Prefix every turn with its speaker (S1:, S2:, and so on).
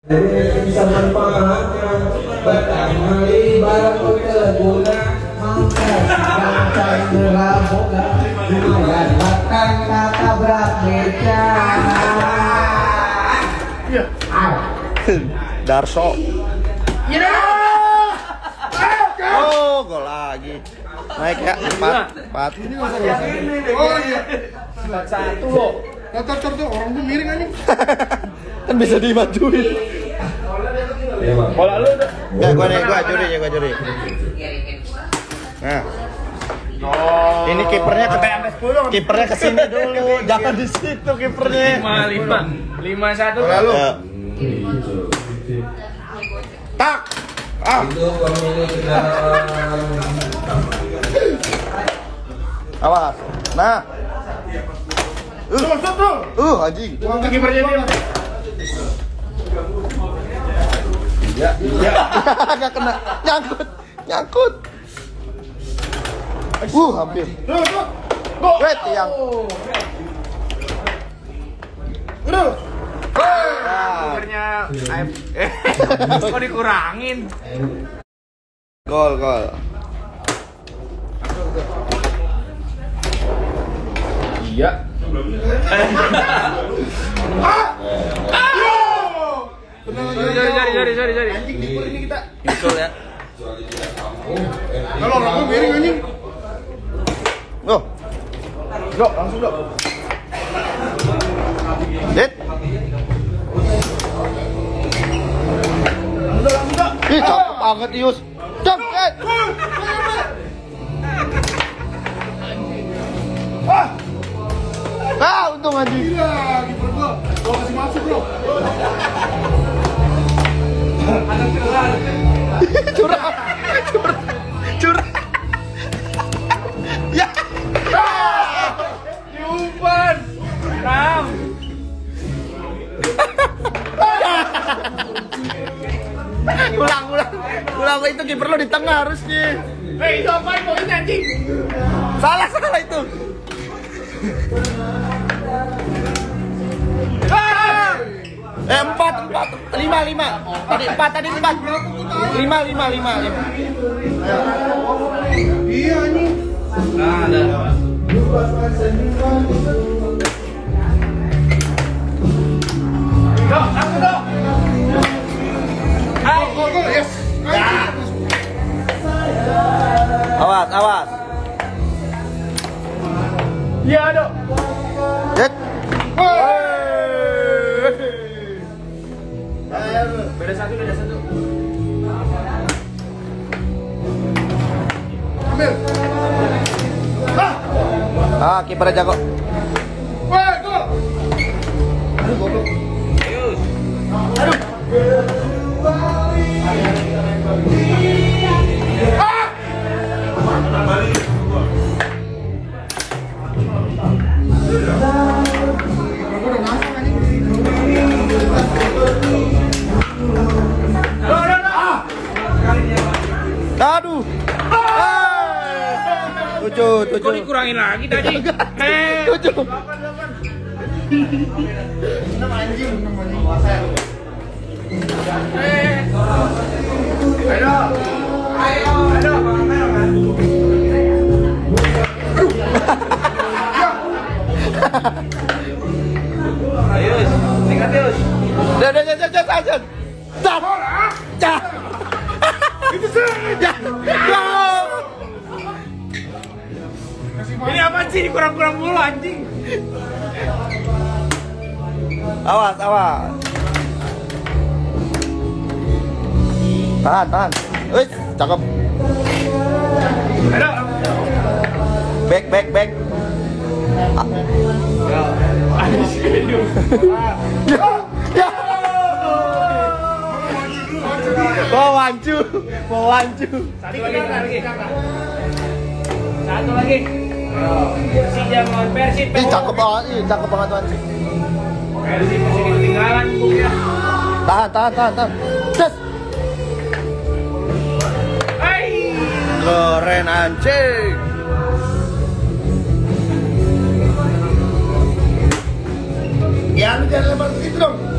S1: bisa manfaatkan berkali barang berguna mengkasihkan meraboga lumayan makan kata berat meja.
S2: Darso. Oh, gol lagi. Naik ya, 4.
S3: Oh iya.
S1: 1 loh.
S3: Tar, orang tuh miring anjing.
S2: Kan bisa dimajuin.
S1: Bola lu udah.
S2: Enggak, gua curi. Nah.
S1: Oh.
S2: Ini kipernya kipernya kesini dulu, jangan di situ kipernya.
S1: 5-1.
S2: Lalu. Tak.
S1: Itu pemilik
S2: Awas. Nah. Anjing.
S1: kipernya dia. Ya.
S2: Enggak kena. Nyangkut. Hampir. Wait, tiang.
S1: Kipernya kok dikurangin.
S2: Gol.
S1: Iya. Sorry.
S3: Anjing di ini kita.
S2: Betul ya.
S3: Kalau orang tuh miring anjing.
S2: Go.
S3: Langsung dok.
S2: Dit. Ih, cakep banget Ius. Cakep. Untung anjing.
S3: Gila, kiper gua. Gua kasih masuk, Bro.
S2: Curang. Ya.
S1: Diumpan. Ram.
S2: Ulang itu kiper lo di tengah harusnya.
S1: Itu apaan poinnya anjing?
S2: Salah itu. Empat, 5. Tadi 4. 5.
S3: Iya anjing.
S1: Nah, ada. Aku dong.
S3: Gol, yes.
S2: Awas.
S1: Iya, dong.
S2: Dit.
S1: Beda satu.
S3: Ambil.
S2: Kipernya jago.
S3: Woi, gol. Aduh, goblok.
S2: Aduh. Tujuh.
S1: Kok dikurangin lagi tadi?
S2: 7.
S1: Ayo, tingkat Yus.
S2: Dah.
S3: Itu sih.
S1: Ini apa sih dikurang-kurang mulu anjing?
S2: Awas. Tahan. Wih, cakep.
S1: Ayo.
S2: Back. Ya. Bawancu.
S1: Satu lagi. Persija melawan Persib.
S2: Ih, cakep banget tuan.
S1: Persib masih ketinggalan buknya.
S2: Tahan. Des. Keren anjing. Ya lu jangan lempar begitu dong.